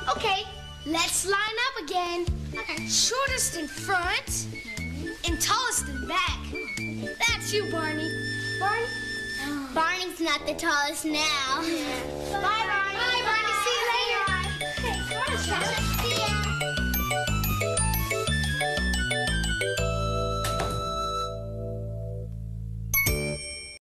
Okay, let's line up again. Okay. Shortest in front and tallest in back. That's you, Barney. Barney? Barney's not the tallest now. Yeah. Bye, Barney. Bye, Barney.